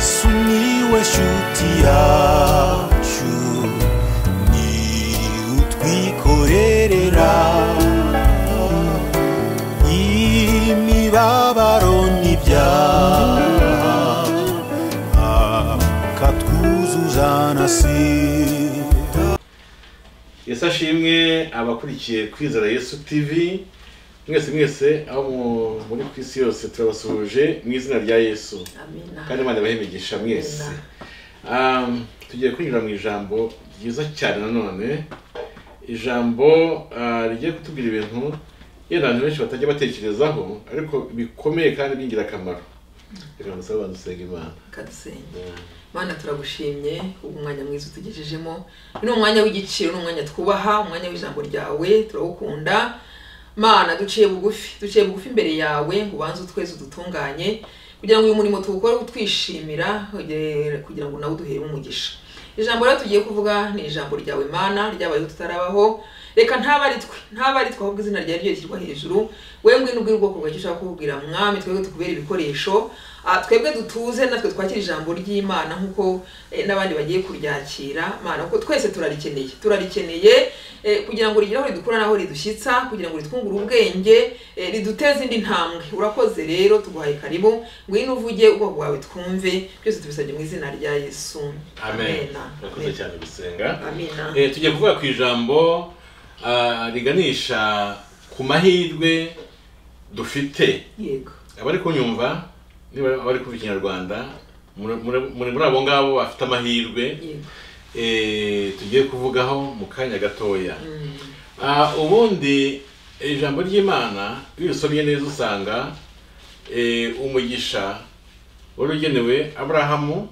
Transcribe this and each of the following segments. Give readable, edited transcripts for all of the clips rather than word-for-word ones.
Sumiłeś utiaciu ni utwikorerera imibabaro n'ibyaha akatwuzuza na sida. Yesu ashimwe abakurikiye Kwizera Yesu Tv mwese aho muri kwisi yose turabasuje mu izina rya Yesu. Amina. Kandi Imana ibahimigisha mwese. Tugiye kwinjira mu ijambo ryiza cyane nanone. Ijambo rigiye kutubwira ibintu abantu benshi batajya batekerezaho ariko bikomeye kandi bingira akamaro. Reka musaba dusenge Imana. Kadusenge. Mana turagushimye umwanya mwiza utugejejemo. Ni umwanya w'igiciro, ni umwanya twubaha, umwanya w'ijambo ryawe turawukunda. Mana duciye bugufi imbere yawe ngo ubanze utweze udutunganye kugira ngo uyu murimo tuwukore utwishimira kugira ngo nawe uduhere umugisha. Ijambo rero tugiye kuvuga ni ijambo ryawe Mana ryabaye tutarabaho. Reka ntabaritwe ahubwo izina ryawe ryishyirwa hejuru. Wewe ngwino ubwira ubwoko bwacu ushaka kubwira mwami twebwe tukubera ibikoresho. Twebwe dutuze natwe twakira ijambo ry'Imana nkuko n'abandi bagiye kuryakira. Mana uko twese turarikeneye kugira ngo rigire aho ridukura naho ridushyitsa, kugira ngo ritwungure ubwenge, riduteze indi ntambwe. Urakoze rero tuguhaye karibu, ngwino uvuge ubwoko bwawe twumve, byose tubisabye mu izina rya Yesu. Amen. Urakoze cyane gusenga. Amina. Tugiye kuvuga ku ijambo riganisha ku mahirwe dufite. Yego. Abari kunyumva niba bari kuvuga Ikinyarwanda muri abo ngabo bafite amahirwe. Tugiye kuvugaho mu kanya gatoya. Ubundi ijambo ry'Imana iyo usomye neza usanga umugisha wari ugenewe Aburahamu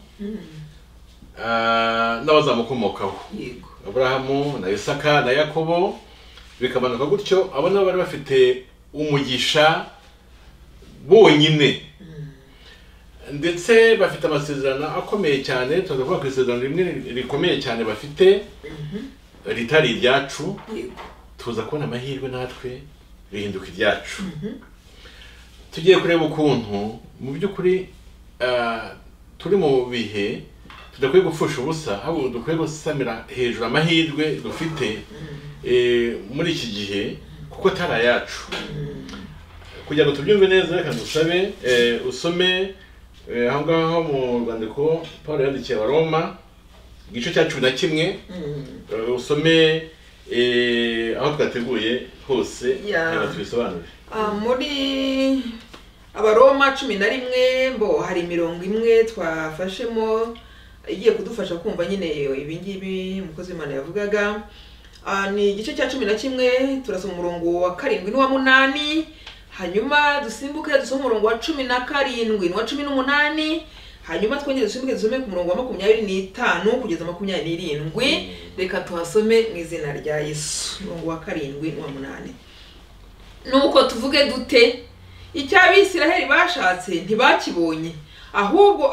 n'abazamukomokaho. Yego. Aburahamu na Isaka na Yakobo bikamanuka gutyo, abo nabo bari bafite umugisha bonyine. Ndetse bafite amasezerano akomeye cyane. Tuzavuga ku isezerano rimwe rikomeye cyane bafite ritari iryacu. Tuza kubona amahirwe natwe rihinduka iryacu. Tugiye kureba ukuntu mu by'ukuri turi mu bihe tudakwiye gupfusha ubusa, ahubwo dukwiye gusamira hejuru amahirwe dufite muri iki gihe kuko atari ayacu. Kugira ngo tubyumve neza reka dusabe usome aho ngaho mu rwandiko Paulo yandikiye Abaroma igice cya 11. Usome aho twateguye hose tubisobanure. Muri Abaroma 11 mbo hari imirongo imwe twafashemo igiye kudufasha kumva nyine ibingibi umukozi w'Imana yavugaga. Ni igice cya 11 turasoma umurongo wa 7 n'uwa 8. Hanyuma dusimbuke dusome umurongo wa 17 n'uwa 18. Hanyuma twongere dusimbuke dusome ku murongo wa 25 kugeza 27. Reka tuhasome mu izina rya Yesu. Umurongo wa 7 n'uwa 8. Nuko tuvuge dute? Icyo Abisiraheli bashatse ntibakibonye, ahubwo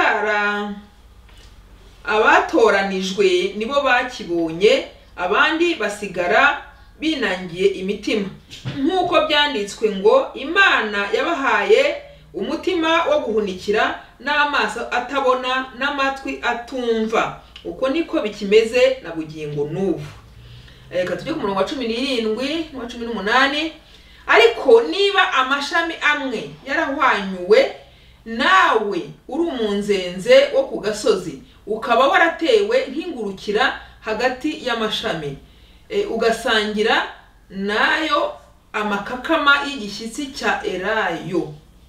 abatoranijwe nibo bakibonye, abandi basigara binangiye imitima. Nkuko byanditswe ngo Imana yabahaye umutima wo guhunikira n'amaso atabona n'amatwi atumva. Uko niko bikimeze na bugingo n'ubu. Reka tujye ku murongo wa 17 n'uwa 18. Ariko niba amashami amwe yarahwanyuwe, nawe uri umunzenze wo ku gasozi ukaba waratewe nk'ingurukira hagati y'amashami, ugasangira nayo amakakama y'igishyitsi cya Elayo,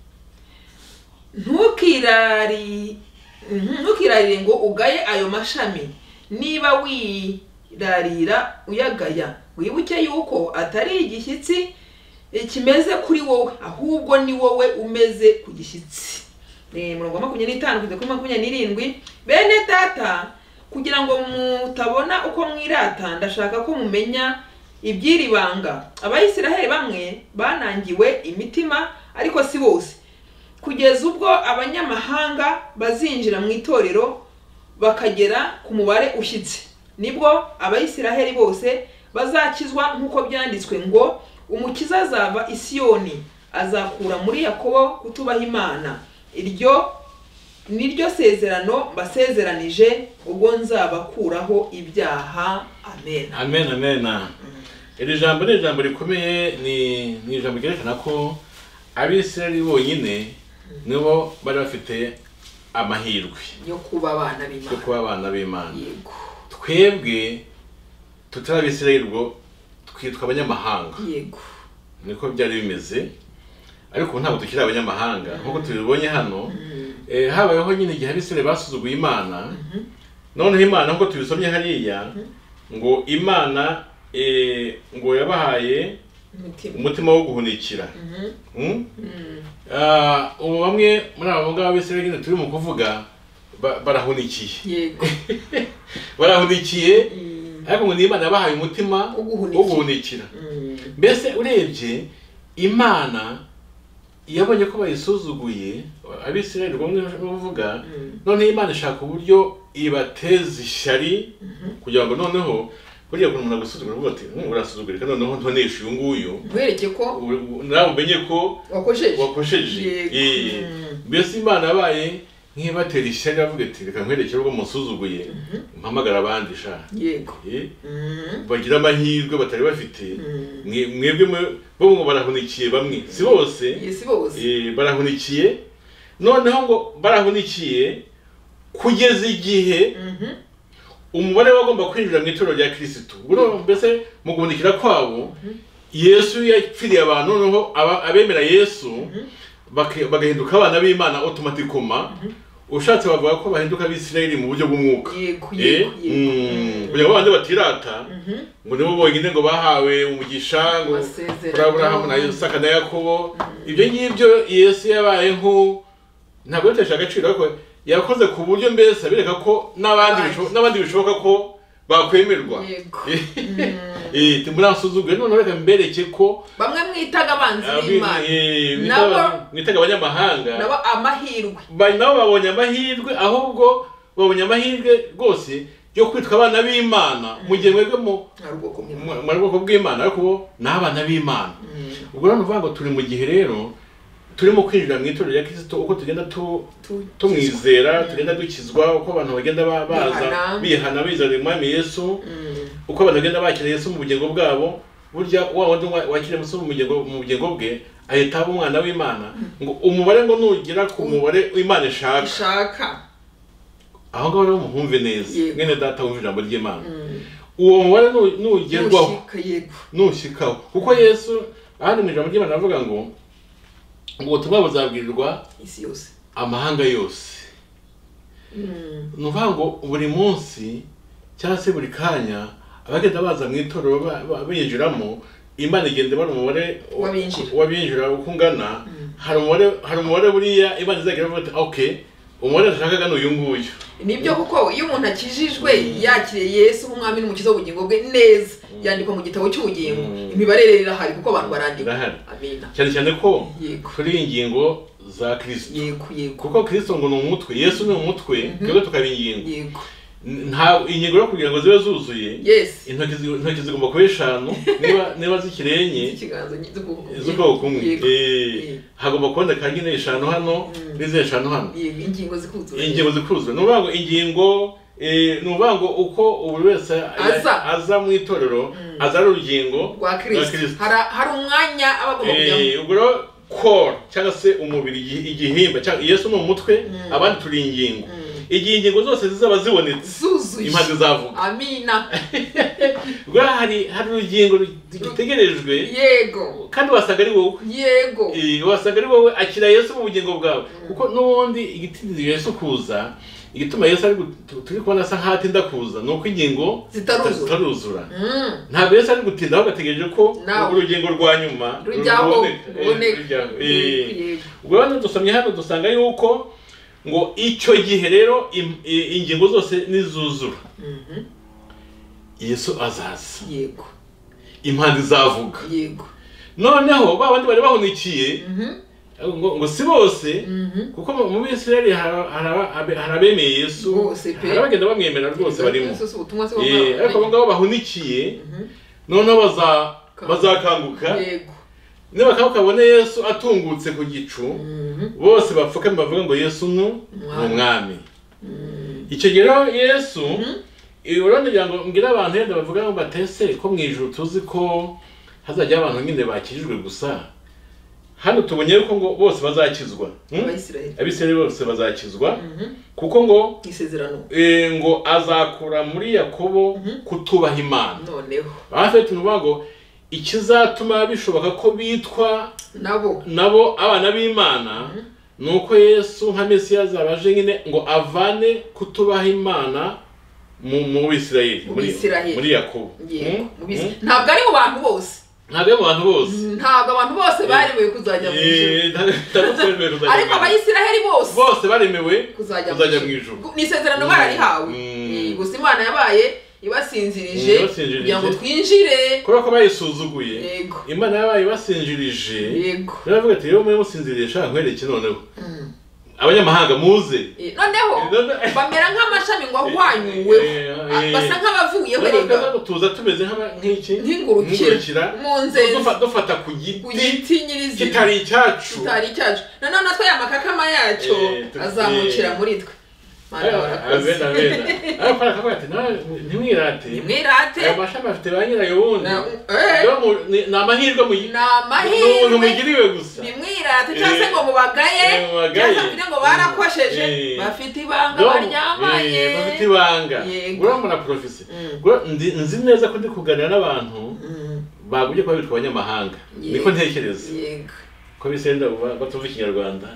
ntukirarire ngo ugaye ayo mashami. Niba wirarira uyagaya, wibuke yuko atari igishyitsi kimeze kuri wowe, ahubwo ni wowe umeze ku gishyitsi. Murongo 25 kugeza kuri 27. Bene data, kugira ngo mutabona uko mwirata, ndashaka ko mumenya iby'iri banga. Abayisiraheli bamwe banangiwe imitima, ariko si bose, kugeza ubwo abanyamahanga bazinjira mu itorero bakagera ku mubare ushyitse. Nibwo abayisiraheli bose bazakizwa nkuko byanditswe ngo umukiza azava i Siyoni, azakura muri Yakobo kutubaha Imana. Iryo niryo sezerano basezeranije ubwo nzabakuraho ibyaha. Amen. Amen, amen. Iri jambo ni ijambo rikomeye, ni ijambo ryerekana ko Abisirayeli bonyine nibo bari bafite amahirwe yo kuba abana b'Imana. Yego. Twebwe tutari Abisirayeli ubwo twitwa abanyamahanga. Yego. Niko byari bimeze. Ariko ntabwo tukiri abanyamahanga nkuko tubibonye hano. Habayeho nyine igihe Abisirayeli basuzuguye Imana. Noneho Imana nkuko tubisomye hariya ngo Imana ngo yabahaye umutima wo guhunikira. Ubu bamwe muri abo ngabo Abisirayeli turi mu kuvuga barahunikiye. Yego. Barahunikiye ariko ngo Imana yabahaye umutima wo guhunikira. Mbese urebye Imana yabonye ko bayisuzuguye Abisirayeli bamwe bavuga, none Imana ishaka uburyo ibateza ishyari kugira ngo noneho buriya ko umuntu agusuzugura uvuga ati urasuzugurika noneho ntonesha uyu nguyu wereke ko nawe umenye ko wakosheje. Mbese Imana yabaye nk'ibatera ishyari avuga ati reka nkwerekere ubwo musuzuguye mpamagara abandi sha. Yego. Bagira amahirwe batari bafite. Mwebwe bo ngo barahunikiye bamwe si bose. Barahunikiye noneho ngo barahunikiye kugeza igihe umubare wagomba kwinjira mu itorero rya Kristo. Buro mbese mu guhunikira kwabo Yesu yapfiriye abantu, noneho abemera Yesu bagahinduka abana b'Imana automatically. Ushatse bavuga ko bahinduka Abisirayeli mu buryo bw'umwuka. Kugira ngo abandi batirata ngo nibo bonyine ngo bahawe umugisha ngo kuri Aburahamu na Isaka na Yakobo. Ibyo ngibyo Yesu yabaye ntabwo yatesha agaciro ariko yakoze ku buryo mbese abireka ko n'abandi bishoboka ko bakwemerwa. Timurasuzuguye none reka mbereke ko bamwe mwitaga abanzi b'Imana nabo mwitaga abanyamahanga nabo amahirwe nabo babonye amahirwe, ahubwo babonye amahirwe rwose yo kwitwa abana b'Imana mu gihe mwebwe mu bwoko bw'Imana ariko bo ni abana b'Imana. Ubwo rero uvuga ngo turi mu gihe rero turimo kwinjira mu itorero rya Kristo uko tugenda tumwizera, tugenda dukizwa, uko abantu bagenda baza bihana bizera Umwami Yesu, uko abantu bagenda bakira Yesu mu bugingo bwabo. Burya wa wundi wakira Yesu mu bugingo bwe ahita aba umwana w'Imana. Ngo umubare ngo nugera ku mubare Imana ishaka, aho ngaho rero muhumve neza mwene data wumva ijambo ry'Imana. Uwo mubare nugerwaho nushikaho kuko Yesu ahandi mu ijambo ry'Imana avuga ngo ubutumwa buzabwirirwa isi yose, amahanga yose. Nuvuga ngo buri munsi cyangwa se buri kanya abagenda baza mu itorero binjiramo, Imana igenda bari umubare wabinjira uko ungana. Hari umubare buriya Imana izagira ati okay umubare ndashakaga n'uyu nguyu. Nibyo kuko iyo umuntu akijijwe yakiriye Yesu nk'umwami n'umukiza w'ubugingo bwe neza yandikwa mu gitabo cy'ubugingo. Imibare rero irahari kuko abantu barandika. Amina. Cyane ko kuri ingingo za Kristo. Kuko Kristo ngo ni umutwe, Yesu ni umutwe, twebwe tukaba ingingo. Nta ingingo yo kugira ngo zibe zuzuye. Intoki zigomba kuba 5 niba zikirenye z'ubwoko kumwe. Hagomba kuboneka nyine 5 hano n'ize 5 hano. Ingingo zikuzura. Nuvuga ngo ingingo nuvuga ngo uko buri wese aza mu itorero aza ari urugingo rwa Kristo. Hari umwanya abagomba kujyamo. Ubwo core cyangwa se umubiri igihimba cyangwa Yesu ni umutwe, abandi turi ingingo. Igihe ingingo zose zizaba zibonetse impande zavuga. Amina. Ubwo hari urugingo rutegerejwe. Yego. Kandi wasaga ari wowe. Yego. Wasaga ari wowe akira Yesu mu bugingo bwawe. Kuko n'ubundi igitindiro Yesu kuza, igituma Yesu ari turi kubona asa nkatinda kuza nuko ingingo zitaruzura. Ntabwo Yesu ari gutinda aho gategereje ko urugingo rwa nyuma ruboneka. Ubwo hano dusomye hano dusanga yuko ngo icyo gihe rero ingingo zose nizuzura Yesu azaza. Yego. Impande zavuga. Yego. Noneho babandi bari bahunikiye ngo si bose kuko mu Bisirayeli harabemeye Yesu, harabagenda bamwemera rwose barimo. Ariko abo ngabo bahunikiye noneho bazakanguka. Yego. Niba kabone Yesu atungutse ku gicu bose bapfukame bavuga ngo Yesu ni umwami. Icyo gihe Yesu urondera ngo ngira abantu yenda bavuga ngo batese ko mu ijuru tuzi ko hazajya abantu nyine bakijijwe gusa. Hano tubonye ko ngo bose bazakizwa. Abisirayeli bose bazakizwa kuko ngo isezerano ngo azakura muri Yakobo kutubaha Imana. Noneho afite nubago ikizatuma bishoboka ko bitwa nabo abana b'Imana nuko Yesu nka Mesiya azabaje nyine ngo avane kutubaha Imana mu Bisirayeli muri Yakobo. Ntabwo ari mu bantu bose. Ntabwo abantu bose baremewe kuzajya mu ijuru. Ariko abayisiraheli bose baremewe kuzajya mu ijuru. Ni isezerano bararihawe. Gusa Imana yabaye ibasinzirije kugira ngo twinjire. Ko bayisuzuguye. Imana yabaye ibasinjirije. Baravuga ati rero mwe musinziriye shaka nkwereke noneho. Abanyamahanga muze. Noneho bamera nk'amashami ngo ahwanyuwe. Basa nk'abavuye berega. Tuza tumeze nk'iki? Nk'ingurukira. Munze dufata ku giti nyirizina. Kitari icyacu. None natwe ya makakama yacyo azamukira muri twe. Ntimwirate. Aya mashami afite ba nyirayo wundi. Ni amahirwe mugiriwe gusa. Ntimwirate cyangwa se ngo mubagaye cyangwa se ngo barakosheje bafite ibanga baryamaye. Bafite ibanga. Urabona profesi. Nzi neza ko ndi kuganira n'abantu baguje kuba bitwa abanyamahanga. Niko ntekereza. Ko bisenda batuvuga Ikinyarwanda.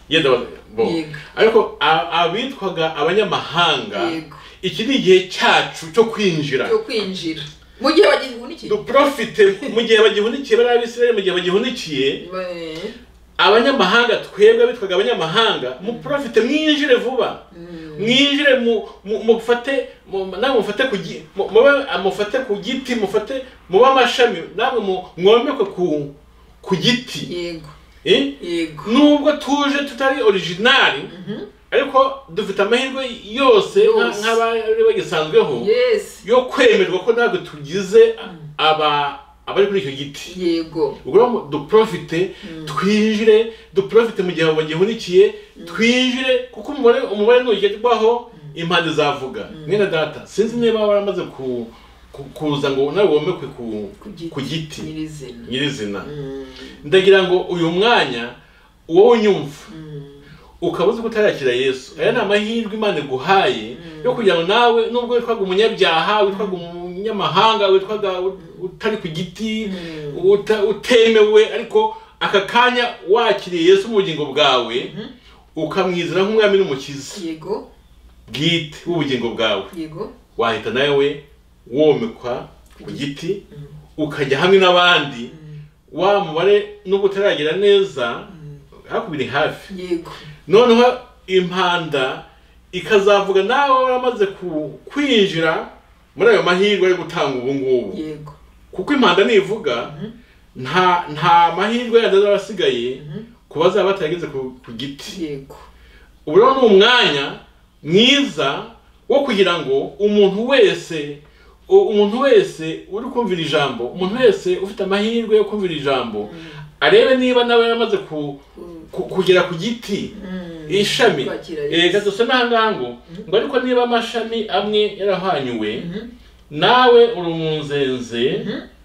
Ariko abitwaga abanyamahanga iki ni igihe cyacu cyo kwinjira mu gihe bagihunikiye duprofite mu gihe bagihunikiye bari Abisirayeli mu gihe bagihunikiye abanyamahanga twebwe bitwaga abanyamahanga mu profite mwinjire vuba mwinjire mufate mufate ku giti mufate mu bamashami namwe mwomekwe ku giti. Nubwo tuje tutari originali ariko dufite amahirwe yose nk'abari bagisanzweho yo kwemerwa ko ntabwo tugize abari kuri icyo giti. Ubwo duprofite twinjire duprofite mu gihe bagihunikiye twinjire kuko umubare ntugerwaho impande zavuga. Mwene data sinzi niba waramaze kuza ngo nawe womekwe ku giti nyirizina. Ndagira ngo uyu mwanya wowe unyumva ukabuze kutarakira Yesu. Aya ni amahirwe Imana iguhaye yo kugira ngo nawe nubwo witwaga umunyabyaha witwaga umunyamahanga witwaga utari ku giti utemewe ariko aka kanya wakiriye Yesu mu bugingo bwawe ukamwizera nk'umwami n'umukiza bwite w'ubugingo bwawe wahita nawe womekwa ku giti ukajya hamwe n'abandi wa mubare nubwo utaragira neza hakubiri hafi. Noneho impanda ikazavuga nawe waramaze kwinjira muri ayo mahirwe yo gutanga ubu ngubu. Kuko impanda nivuga nta mahirwe yadasigaye kubaza batageze ku giti. Ubu rero ni umwanya mwiza wo kugira ngo umuntu wese uri kumvira ijambo, umuntu wese ufite amahirwe yo kumvira ijambo arebe niba nawe yamaze kugera ku giti ishami. Gadusome ahangaha ngo ariko niba amashami amwe yarahanyuwe nawe uri umunzenze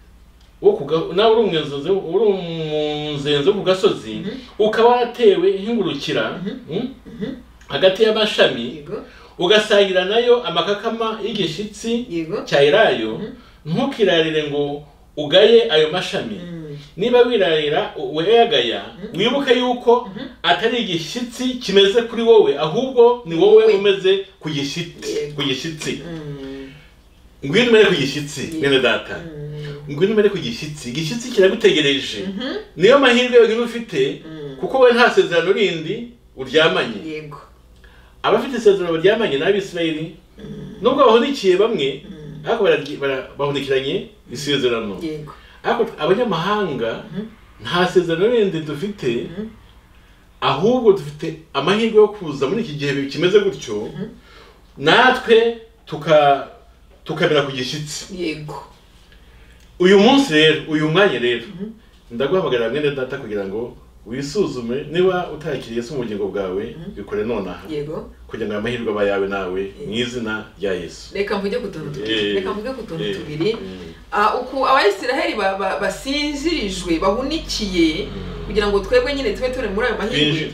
wo ku gasozi ukaba waratewe nk'ingurukira hagati y'amashami ugasangira nayo amakakama y'igishyitsi cya elayo ntukirarire ngo ugaye ayo mashami. Niba wirarira weyagaya wibuke yuko atari igishyitsi kimeze kuri wowe ahubwo ni wowe umeze ku gishyitsi. Ngwino umere ku gishyitsi bene data. Ngwino umere ku gishyitsi. Igishyitsi kiragutegereje. Niyo mahirwe yonyine ufite kuko we nta sezerano rindi uryamanye. Abafite isezerano baryamanye n'Abisirayeli nubwo bahunikiye bamwe ariko bahunikiranye isezerano. Ariko abanyamahanga nta sezerano rindi dufite ahubwo dufite amahirwe yo kuza muri iki gihe kimeze gutyo natwe tukamera ku gishyitsi. Uyu munsi rero uyu mwanya rero ndaguhamagarira mwene data kugira ngo wisuzume niba utakiriye Yesu mu bugingo bwawe bikore nonaha yego kugira ngo amahirwe aba yawe nawe mu izina rya Yesu. Reka mvuge ku tuntu tubiri uku abayisiraheli basinzirijwe bahunikiye kugira ngo twebwe nyine tube turi muri ayo mahirwe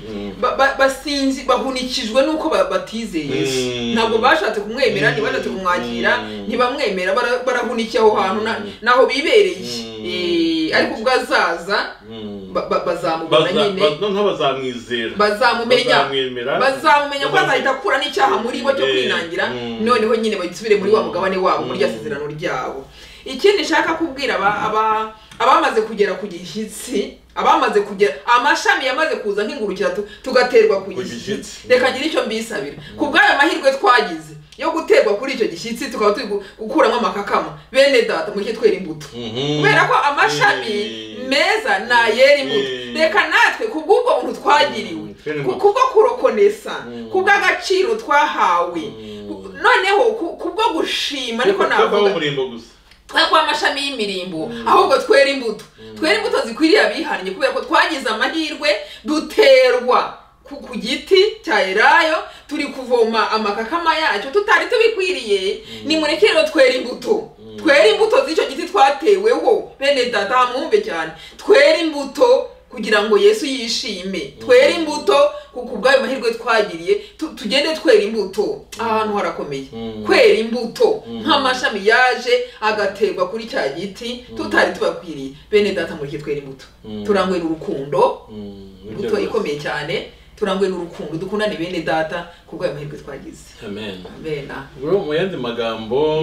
bahunikijwe nuko batizeye Yesu ntabwo bashatse kumwemera ntibashatse kumwakira ntibamwemera barahunikiye aho hantu naho bibereye ariko ubwo azaza bazamubona nyine noneho bazamwizera bazamumenya ko azahita akura n'icyaha muri bo cyo kwinangira noneho nyine basubire muri wa mugabane wabo muri rya sezerano ryabo. Ikindi nshaka kubwira abamaze kugera ku gishyitsi abamaze kugera amashami yamaze kuza nk'ingurukira tugaterwa ku gishyitsi reka ngira icyo mbisabira ku bw'ayo mahirwe twagize yo guterwa kuri icyo gishyitsi tukaba turi gukuramo amakakama bene data muke twera imbuto kubera ko amashami meza na yera imbuto reka natwe kubw'ubwo buntu twagiriwe kubwo kurokonesa kubw'agaciro twahawe noneho kubwo gushima ariko navuga twakwa amashami y'imirimbo ahubwo twera imbuto zikwiriye abihannye kubera ko twagize amahirwe duterwa ku giti cya Elayo turi kuvoma amakakama yacu tutari tubikwiriye ni murekero twera imbuto z'icyo giti twateweho bene data mwumve cyane twera imbuto kugira ngo Yesu yishime twera imbuto kuko ubwayo mahirwe twagiriye tugende twera imbuto ahantu harakomeye kwera imbuto nk'amashami yaje agaterwa kuri cya giti tutari tubakwiriye bene data muri twera imbuto turangwe n'urukundo imbuto ikomeye cyane turangwe n'urukundo dukundane bene data kubwayo mahirwe twagize. Amen. Amen. Bro mu yandi magambo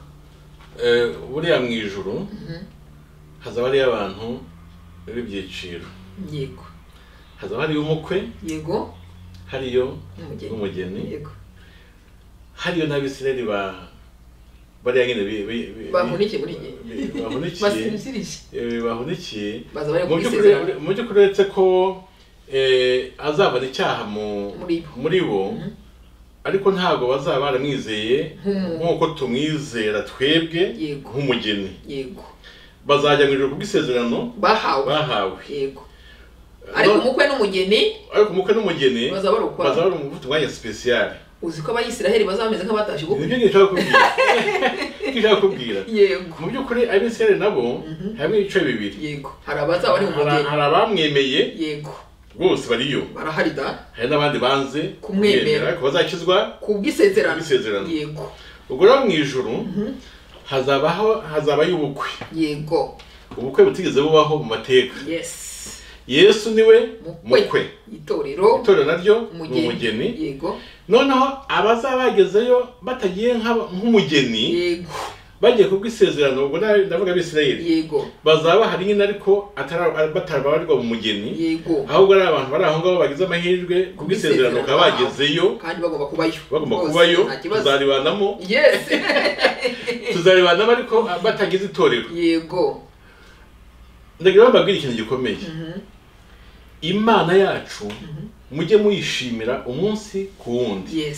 buriya mu ijuru hazaba ari abantu b'ibyiciro yego hazaba hari umukwe yego hariyo umugeni yego hariyo n'abisirayeli bariya nyine bahunikiye muri bahunikiye bazaba mu by'ukuri uretse ko azabana icyaha muri bo ariko ntabwo bazaba baramwizeye nk'uko tumwizera twebwe nk'umugeni yego bazajya mu ijuru kubw'isezerano bahawe yego ariko umukwe n'umugeni bazaba bari mu mwanya special. Uzi ko abayisiraheli bazameze nk'abatashe ubukwe nibyo nshaka kubwira yego mu by'ukuri abisiraheli nabo hamwe ibice bibiri yego hari abazaba bari mu mugeni hari abamwemeye yego bose bariyo barahari hari n'abandi banze kumwemera ariko bazakizwa kubw'isezerano yego ubwo rero mu ijuru hazabayo ubukwe yego ubukwe butigeze bubaho mu mateka. Yesu niwe mukwe itorero naryo umugeni yego noneho abazaba bagezeyo batagiye nk'umugeni yego bagiye kubw'isezerano ubwo ndavuga abisirayeli yego bazaba hari nyine ariko batarabarirwa mu mugeni yego ahubwo ari abantu bari aho ngaho bagize amahirwe kubw'isezerano bakaba bagezeyo kandi bagomba kubayo tuzaribanamo tuzaribanamo ariko batagize itorero yego. ndagira mbabwira ikintu gikomeye Imana yacu mujye muyishimira umunsi ku wundi.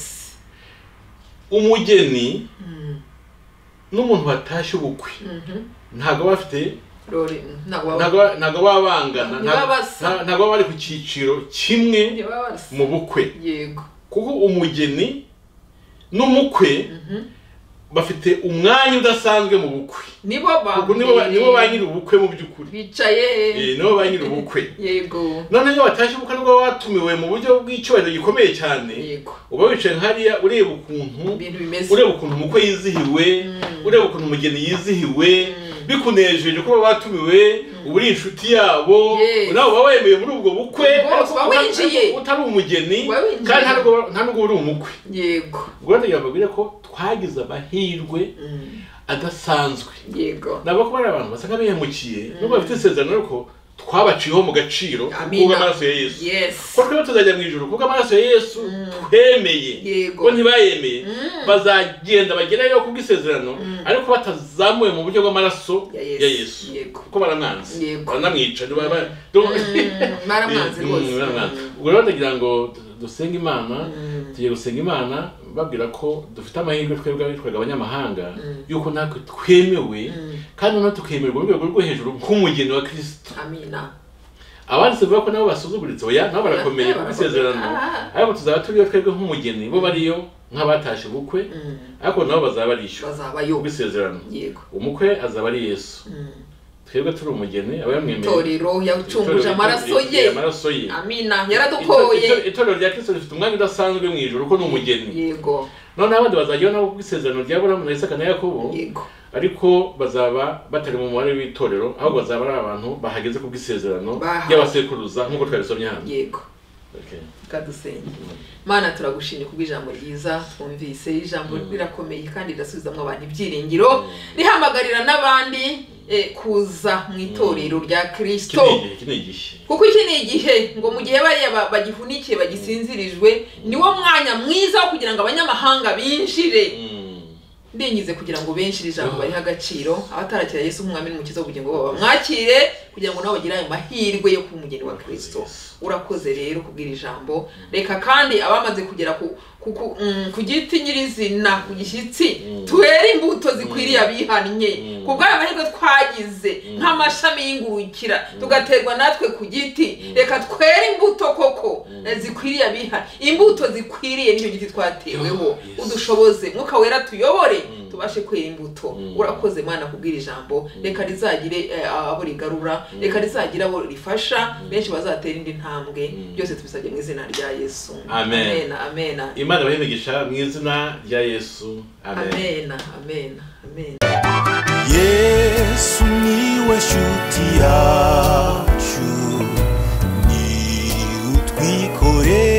Umugeni n'umuntu watashye ubukwe ntago bafite ntago babangana ntago bari ku cyiciro kimwe mu bukwe kuko umugeni n'umukwe bafite umwanya udasanzwe mu bukwe nibo ba nyiri ubukwe mu by'ukuri bicaye nibo ba nyiri ubukwe yego none iyo watashye ubukwe nubwo watumiwe mu buryo bw'icyubahiro gikomeye cyane uba wicaye nkariya ureba ukuntu umukwe yizihiwe ureba ukuntu umugeni yizihiwe bikunejeje ko batumiwe uburi inshuti yabo nawe baba wemeye muri ubwo bukwe utari umugeni kandi nta nubwo uri umukwe yego ubwo ndababwira ko twagize amahirwe adasanzwe yego nabo ko bari abantu basa nk'abihemukiye nubwo bafite isezerano ariko twabaciyeho mu gaciro kubw'amaraso ya Yesu ko twebwe tuzajya mu ijuru kubw'amaraso ya Yesu twemeye ko ntibayemeye bazagenda bagerayo kubw'isezerano ariko batazamuye mu buryo bw'amaraso ya Yesu kuko baramwanze baramwica baramwanze rwose. Ubwo rero ndagira ngo dusenge Imana tugiye gusenga Imana babwira ko dufite amahirwe twebwe abitwaga abanyamahanga yuko natwe twemewe kandi natwe tukemerwa mu rwego rwo hejuru nk'umugeni wa Kristo. Amina. abandi tuvuga ko nabo basuzuguritse oya nabo barakomeye ku isezerano ariko tuzaba turiyo twebwe nk'umugeni bo bariyo nk'abatashe ubukwe ariko nabo bazaba arisho ku isezerano umukwe azaba ari Yesu twebwe turi umugeni aba yamwemeye itorero yacunguje amaraso ye amina yaradukoye itorero rya Kristo rifite umwanya udasanzwe mu ijuru uko ni umugeni yego none abandi bazajyaho nabo ku isezerano rya Aburahamu na Isaka na Yakobo ariko bazaba batari mu mubare w'itorero ahubwo bazaba ari abantu bahageze ku bw'isezerano y'abasekuruza nk'uko twabisomye hano yego kadusenge Mana turagushimye kubw'ijambo ryiza twumvise ijambo rirakomeye kandi rirasubizamo abantu ibyiringiro rihamagarira n'abandi kuza mu itorero rya Kristo kuko iki ni igihe ngo mu gihe bariya bagihunikiye bagisinzirijwe niwo mwanya mwiza wo kugira ngo abanyamahanga binjire ndinyize kugira ngo benshi ijambo bari agaciro abatarakira Yesu nk'umwami n'umukiza w'ubugingo babo mwakire kugira ngo nabo bagire ayo mahirwe yo kuba umugeni wa Kristo urakoze rero kubwira ijambo reka kandi abamaze kugera ku giti nyirizina ku gishyitsi twere imbuto zikwiriye abihannye kubw'aya mahirwe twagize nk'amashami y'ingurukira tugaterwa natwe ku giti reka twere imbuto koko zikwiriye abihannye imbuto zikwiriye n'icyo giti twateweho udushoboze mwuka wera tuyobore tubashe kwera imbuto urakoze Mana kubwira ijambo reka rizagire abo rigarura reka rizagire abo rifasha benshi bazatera indi ntambwe byose tubisabye mu izina rya Yesu amen amen Imana bahemegisha mu izina rya Yesu amen amen amen Yesu niwe shuti yacu ni utwikore